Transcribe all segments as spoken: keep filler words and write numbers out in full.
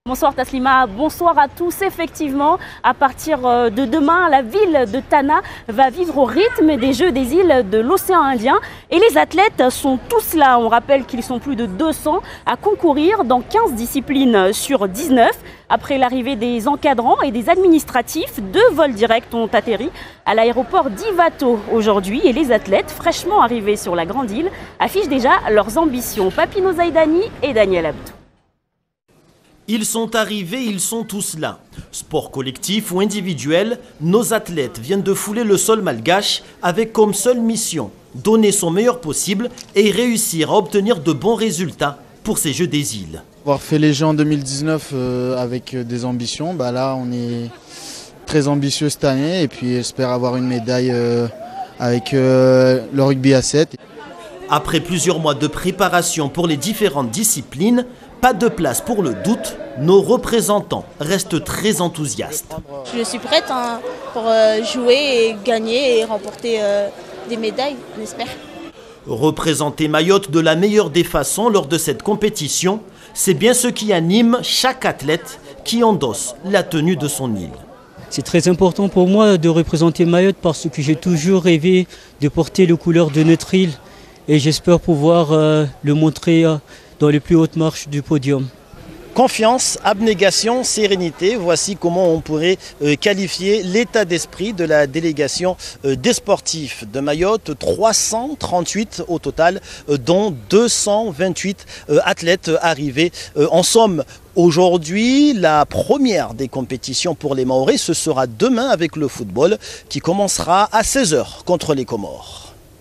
Bonsoir Taslima, bonsoir à tous. Effectivement, à partir de demain, la ville de Tana va vivre au rythme des Jeux des îles de l'océan Indien. Et les athlètes sont tous là. On rappelle qu'ils sont plus de deux cents à concourir dans quinze disciplines sur dix-neuf. Après l'arrivée des encadrants et des administratifs, deux vols directs ont atterri à l'aéroport d'Ivato aujourd'hui. Et les athlètes fraîchement arrivés sur la grande île affichent déjà leurs ambitions. Papino Zaidani et Daniel Abdou. Ils sont arrivés, ils sont tous là. Sport collectif ou individuel, nos athlètes viennent de fouler le sol malgache avec comme seule mission donner son meilleur possible et réussir à obtenir de bons résultats pour ces Jeux des îles. Avoir fait les Jeux en deux mille dix-neuf euh, avec des ambitions, bah là on est très ambitieux cette année et puis j'espère avoir une médaille euh, avec euh, le rugby à sept. Après plusieurs mois de préparation pour les différentes disciplines, pas de place pour le doute, nos représentants restent très enthousiastes. Je suis prête hein, pour euh, jouer et gagner et remporter euh, des médailles, on espère. Représenter Mayotte de la meilleure des façons lors de cette compétition, c'est bien ce qui anime chaque athlète qui endosse la tenue de son île. C'est très important pour moi de représenter Mayotte parce que j'ai toujours rêvé de porter les couleurs de notre île et j'espère pouvoir euh, le montrer euh, dans les plus hautes marches du podium. Confiance, abnégation, sérénité, voici comment on pourrait euh, qualifier l'état d'esprit de la délégation euh, des sportifs de Mayotte. trois cent trente-huit au total, euh, dont deux cent vingt-huit euh, athlètes arrivés. Euh, en somme, aujourd'hui, la première des compétitions pour les Mahorais, ce sera demain avec le football qui commencera à seize heures contre les Comores.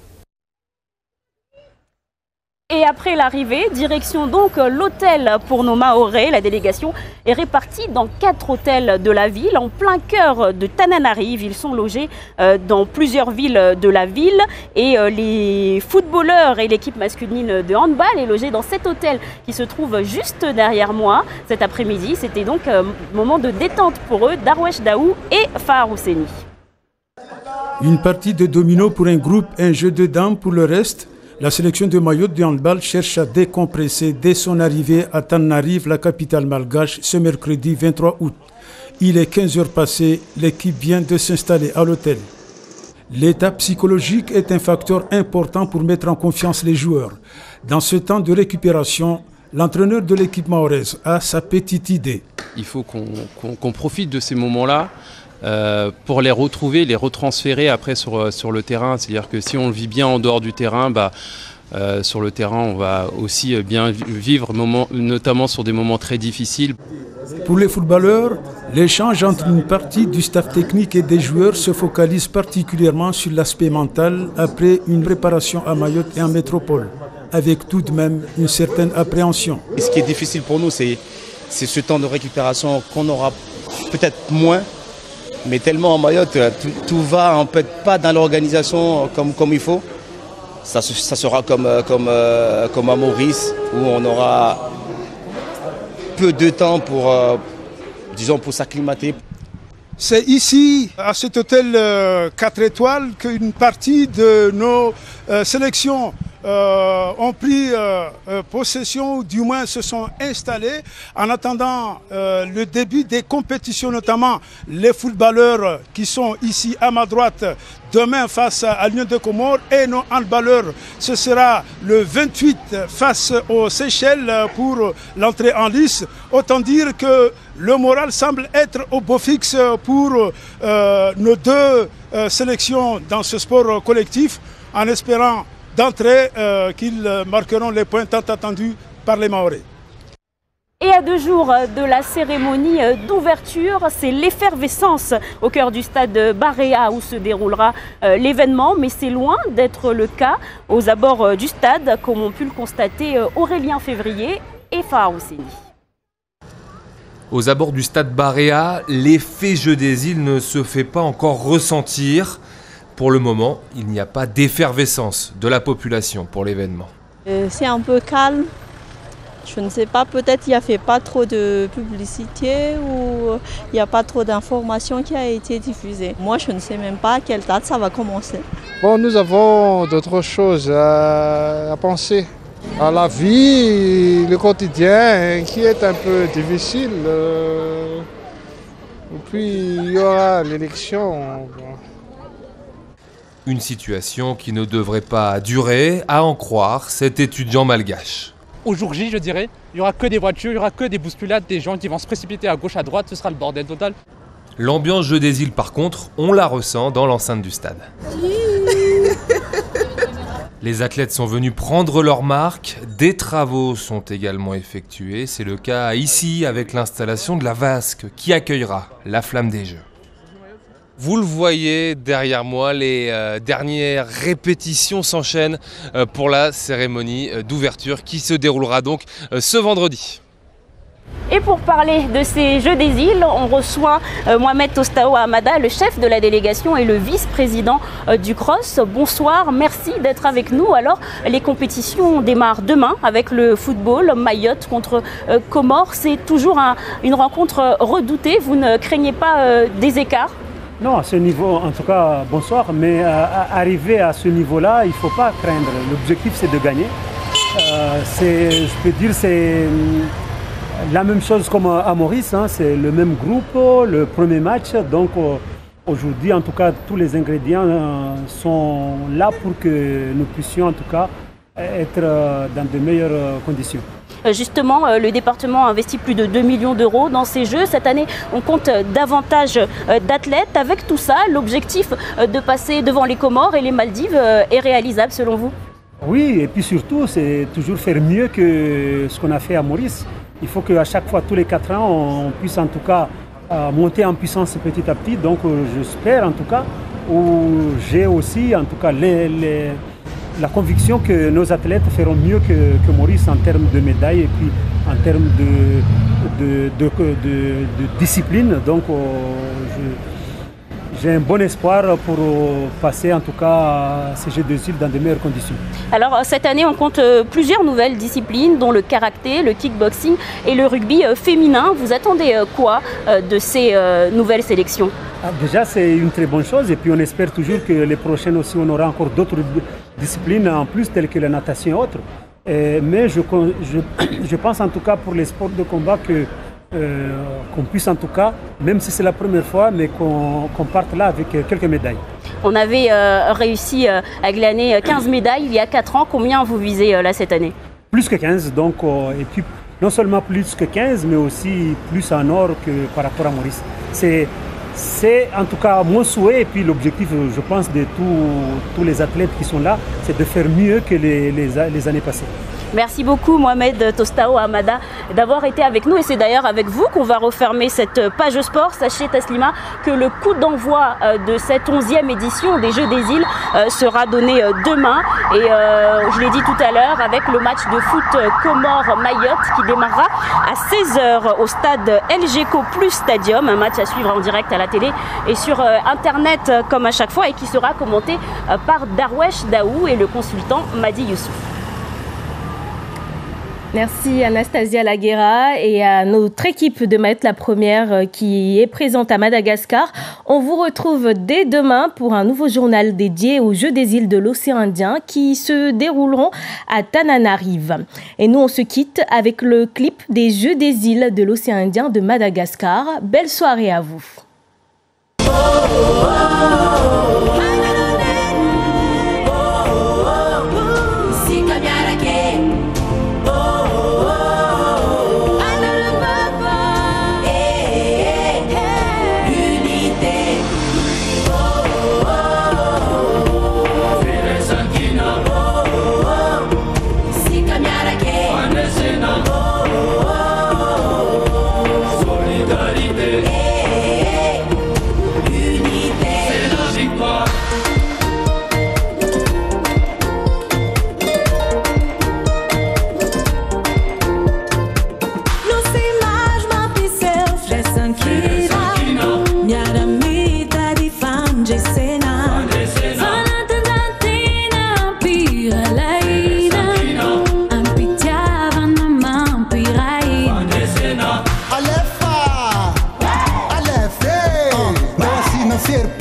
Et après l'arrivée, direction donc l'hôtel pour nos Mahorais. La délégation est répartie dans quatre hôtels de la ville, en plein cœur de Tananarive. Ils sont logés dans plusieurs villes de la ville. Et les footballeurs et l'équipe masculine de handball est logée dans cet hôtel qui se trouve juste derrière moi. Cet après-midi, c'était donc un moment de détente pour eux, Darwesh Daou et Fahar Housseni. Une partie de domino pour un groupe, un jeu de dames pour le reste. La sélection de Mayotte de handball cherche à décompresser dès son arrivée à Tananarive, la capitale malgache, ce mercredi vingt-trois août. Il est quinze heures passées, l'équipe vient de s'installer à l'hôtel. L'état psychologique est un facteur important pour mettre en confiance les joueurs. Dans ce temps de récupération, l'entraîneur de l'équipe mahoraise a sa petite idée. Il faut qu'on qu'on, qu'on profite de ces moments-là. Euh, pour les retrouver, les retransférer après sur, sur le terrain. C'est-à-dire que si on le vit bien en dehors du terrain, bah, euh, sur le terrain, on va aussi bien vivre, moment, notamment sur des moments très difficiles. Pour les footballeurs, l'échange entre une partie du staff technique et des joueurs se focalise particulièrement sur l'aspect mental après une préparation à Mayotte et en métropole, avec tout de même une certaine appréhension. Et ce qui est difficile pour nous, c'est, c'est ce temps de récupération qu'on aura peut-être moins. Mais tellement en Mayotte, tout, tout va en fait pas dans l'organisation comme, comme il faut. Ça, ça sera comme, comme, comme à Maurice, où on aura peu de temps pour, euh, disons, pour s'acclimater. C'est ici, à cet hôtel euh, quatre étoiles, qu'une partie de nos euh, sélections Euh, ont pris euh, euh, possession, ou du moins se sont installés en attendant euh, le début des compétitions, notamment les footballeurs qui sont ici à ma droite demain face à l'Union des Comores et nos handballeurs. Ce sera le vingt-huit face aux Seychelles pour l'entrée en lice. Autant dire que le moral semble être au beau fixe pour euh, nos deux euh, sélections dans ce sport collectif, en espérant d'entrée euh, qu'ils marqueront les points tant attendus par les Mahorais. Et à deux jours de la cérémonie d'ouverture, c'est l'effervescence au cœur du stade Barea où se déroulera euh, l'événement. Mais c'est loin d'être le cas aux abords du stade, comme ont pu le constater Aurélien Février et Fahar Housseni. Aux abords du stade Barea, l'effet Jeux des îles ne se fait pas encore ressentir. Pour le moment, il n'y a pas d'effervescence de la population pour l'événement. Euh, c'est un peu calme. Je ne sais pas, peut-être il n'y a fait pas trop de publicité ou il n'y a pas trop d'informations qui a été diffusée. Moi, je ne sais même pas à quelle date ça va commencer. Bon, nous avons d'autres choses à, à penser. À la vie, le quotidien qui est un peu difficile. Euh, et puis il y aura l'élection. Une situation qui ne devrait pas durer, à en croire cet étudiant malgache. Au jour J, je dirais, il n'y aura que des voitures, il n'y aura que des bousculades, des gens qui vont se précipiter à gauche, à droite, ce sera le bordel total. L'ambiance jeu des îles, par contre, on la ressent dans l'enceinte du stade. Les athlètes sont venus prendre leur marque, des travaux sont également effectués. C'est le cas ici avec l'installation de la vasque qui accueillera la flamme des Jeux. Vous le voyez derrière moi, les euh, dernières répétitions s'enchaînent euh, pour la cérémonie euh, d'ouverture qui se déroulera donc euh, ce vendredi. Et pour parler de ces Jeux des îles, on reçoit euh, Mohamed Tostao Hamada, le chef de la délégation et le vice-président euh, du cross. Bonsoir, merci d'être avec nous. Alors, les compétitions démarrent demain avec le football, Mayotte contre euh, Comores. C'est toujours un, une rencontre redoutée. Vous ne craignez pas euh, des écarts ? Non, à ce niveau, en tout cas, bonsoir, mais euh, arriver à ce niveau-là, il ne faut pas craindre. L'objectif, c'est de gagner. Euh, c'est, je peux dire, c'est la même chose comme à Maurice, hein, c'est le même groupe, le premier match. Donc euh, aujourd'hui, en tout cas, tous les ingrédients euh, sont là pour que nous puissions, en tout cas, être euh, dans de meilleures euh, conditions. Justement, le département a investi plus de deux millions d'euros dans ces Jeux. Cette année, on compte davantage d'athlètes. Avec tout ça, l'objectif de passer devant les Comores et les Maldives est réalisable selon vous? Oui, et puis surtout, c'est toujours faire mieux que ce qu'on a fait à Maurice. Il faut qu'à chaque fois, tous les quatre ans, on puisse en tout cas monter en puissance petit à petit. Donc j'espère en tout cas, ou j'ai aussi en tout cas les... les la conviction que nos athlètes feront mieux que, que Maurice en termes de médailles et puis en termes de, de, de, de, de discipline. Donc euh, j'ai un bon espoir pour passer en tout cas ces Jeux des îles dans de meilleures conditions. Alors cette année on compte plusieurs nouvelles disciplines dont le karaté, le kickboxing et le rugby féminin. Vous attendez quoi de ces nouvelles sélections? Ah, déjà, c'est une très bonne chose et puis on espère toujours que les prochaines aussi, on aura encore d'autres disciplines en plus, telles que la natation et autres. Et, mais je, je, je pense en tout cas pour les sports de combat que, euh, qu'on puisse en tout cas, même si c'est la première fois, mais qu'on, qu'on parte là avec quelques médailles. On avait euh, réussi euh, à glaner quinze médailles il y a quatre ans. Combien vous visez euh, là cette année? Plus que quinze, donc, euh, et puis non seulement plus que quinze, mais aussi plus en or que par rapport à Maurice. C'est, C'est en tout cas mon souhait et puis l'objectif, je pense, de tous les athlètes qui sont là, c'est de faire mieux que les, les, les années passées. Merci beaucoup Mohamed Tostao Hamada d'avoir été avec nous et c'est d'ailleurs avec vous qu'on va refermer cette page sport. Sachez Taslima que le coup d'envoi de cette onzième édition des Jeux des îles sera donné demain et euh, je l'ai dit tout à l'heure avec le match de foot Comores-Mayotte qui démarrera à seize heures au stade L G C O Plus Stadium, un match à suivre en direct à la télé et sur internet comme à chaque fois et qui sera commenté par Darwesh Daou et le consultant Madi Youssouf. Merci Anastasia Laguera et à notre équipe de Mayotte la Première qui est présente à Madagascar. On vous retrouve dès demain pour un nouveau journal dédié aux Jeux des îles de l'océan Indien qui se dérouleront à Tananarive. Et nous on se quitte avec le clip des Jeux des îles de l'océan Indien de Madagascar. Belle soirée à vous. Oh, oh, oh. Ser